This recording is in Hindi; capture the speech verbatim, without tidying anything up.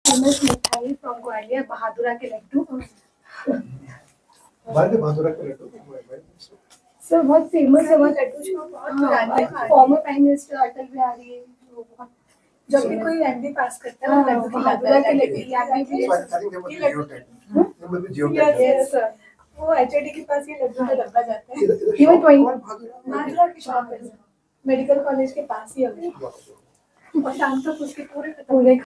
फेमस मिठाई फ्रॉम ग्वालियर, बहादुरा के लड्डू। बहादुरा के लड्डू सर बहुत फेमस है वो लड्डू, बहुत former prime minister Atal Bihari है, जब भी कोई एमडी पास करता है लड्डू बहादुरा के लड्डू। वो एचओडी के पास ये लड्डू का डब्बा जाता है, इवन बहादुरा की शॉप है, मेडिकल कॉलेज के पास ही है, और शाम तक उसके पूरे पूरे